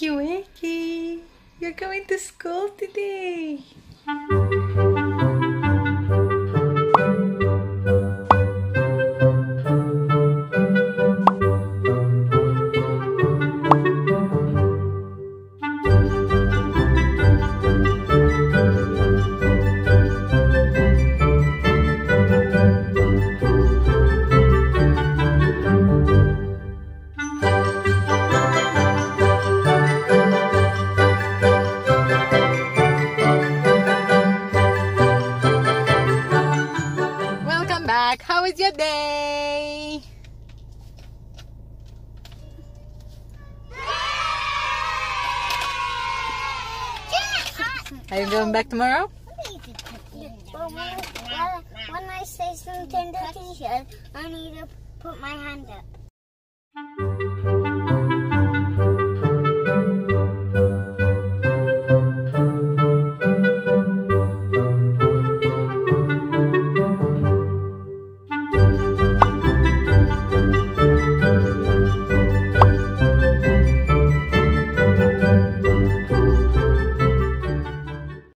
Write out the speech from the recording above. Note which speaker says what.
Speaker 1: Wakey, wakey. You're going to school today. Welcome back. How was your day? Are you going back tomorrow?
Speaker 2: Well, when I say some tender t-shirt, I need to put my hand up.